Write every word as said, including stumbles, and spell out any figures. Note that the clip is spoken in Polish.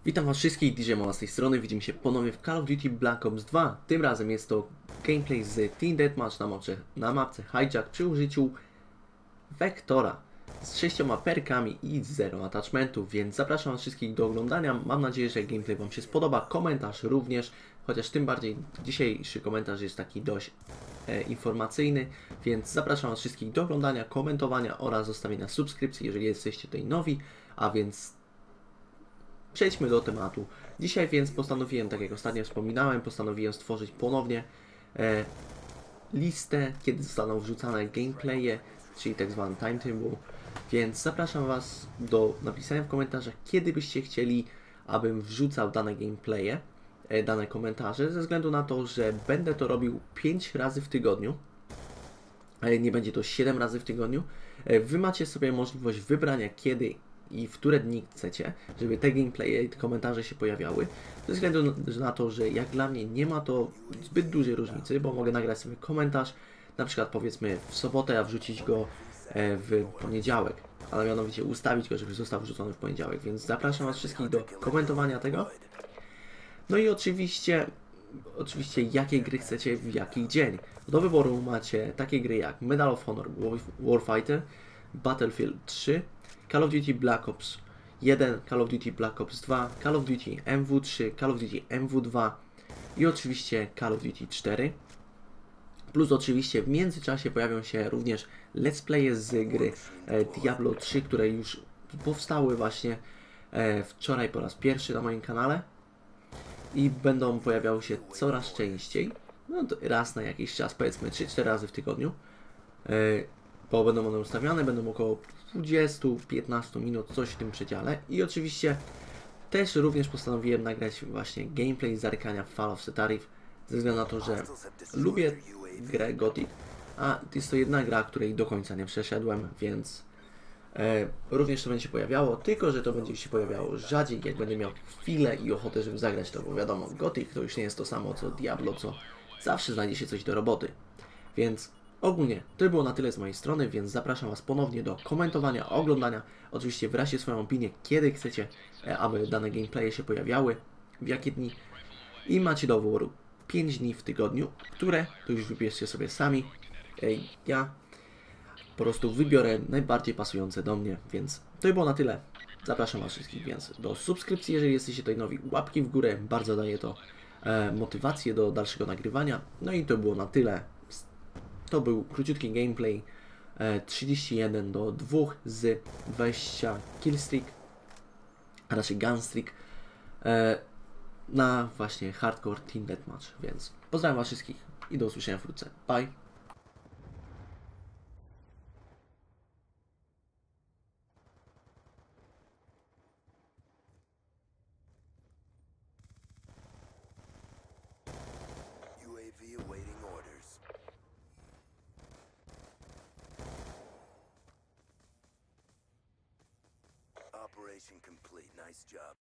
Witam was wszystkich, D J Mola z tej strony, widzimy się ponownie w Call of Duty Black Ops dwa. Tym razem jest to gameplay z Team Deathmatch na mapce, na mapce Hijack przy użyciu Vektora z sześcioma perkami i zero attachmentów, więc zapraszam was wszystkich do oglądania. Mam nadzieję, że gameplay wam się spodoba, komentarz również, chociaż tym bardziej dzisiejszy komentarz jest taki dość e, informacyjny, więc zapraszam was wszystkich do oglądania, komentowania oraz zostawienia subskrypcji, jeżeli jesteście tutaj nowi, a więc przejdźmy do tematu. Dzisiaj więc postanowiłem, tak jak ostatnio wspominałem, postanowiłem stworzyć ponownie e, listę, kiedy zostaną wrzucane gameplaye, czyli tak zwany timetable, więc zapraszam was do napisania w komentarzach, kiedy byście chcieli, abym wrzucał dane gameplaye, e, dane komentarze, ze względu na to, że będę to robił pięć razy w tygodniu, e, nie będzie to siedem razy w tygodniu. E, wy macie sobie możliwość wybrania, kiedy i w które dni chcecie, żeby te gameplaye i te komentarze się pojawiały, ze względu na to, że jak dla mnie nie ma to zbyt dużej różnicy, bo mogę nagrać sobie komentarz, na przykład powiedzmy w sobotę, a wrzucić go w poniedziałek, ale mianowicie ustawić go, żeby został wrzucony w poniedziałek, więc zapraszam was wszystkich do komentowania tego. No i oczywiście, oczywiście jakie gry chcecie w jaki dzień. Do wyboru macie takie gry jak Medal of Honor Warfighter, Battlefield trzy, Call of Duty Black Ops jeden, Call of Duty Black Ops dwa, Call of Duty M W trzy, Call of Duty M W dwa i oczywiście Call of Duty cztery. Plus oczywiście w międzyczasie pojawią się również let's playe z gry e, Diablo trzy, które już powstały właśnie e, wczoraj po raz pierwszy na moim kanale i będą pojawiały się coraz częściej, no to raz na jakiś czas, powiedzmy trzy cztery razy w tygodniu, e, bo będą one ustawiane, będą około dwadzieścia do piętnastu minut, coś w tym przedziale. I oczywiście też również postanowiłem nagrać właśnie gameplay zerkania w Fall of Setarif, ze względu na to, że lubię grę Gothic, a jest to jedna gra, której do końca nie przeszedłem, więc e, również to będzie się pojawiało, tylko że to będzie się pojawiało rzadziej, jak będę miał chwilę i ochotę, żeby zagrać to, bo wiadomo, Gothic to już nie jest to samo co Diablo, co zawsze znajdzie się coś do roboty, więc ogólnie to było na tyle z mojej strony, więc zapraszam was ponownie do komentowania, oglądania. Oczywiście wyraźcie swoją opinię, kiedy chcecie, aby dane gameplaye się pojawiały, w jakie dni. I macie do wyboru pięć dni w tygodniu, które to już wybierzcie sobie sami. Ja po prostu wybiorę najbardziej pasujące do mnie, więc to było na tyle. Zapraszam was wszystkich więc do subskrypcji, jeżeli jesteście tutaj nowi, łapki w górę, bardzo daje to e, motywację do dalszego nagrywania. No i to było na tyle. To był króciutki gameplay e, trzydzieści jeden do dwóch z dwudziestu killstreak, a raczej gunstreak e, na właśnie Hardcore Team Deathmatch, więc pozdrawiam was wszystkich i do usłyszenia wkrótce. Bye! U A V awaiting orders. Operation complete. Nice job.